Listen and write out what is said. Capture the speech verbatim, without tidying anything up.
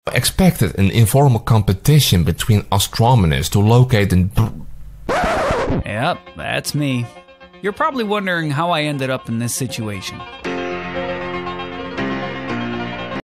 expected an informal competition between astronomers to locate an... Yep, that's me. You're probably wondering how I ended up in this situation.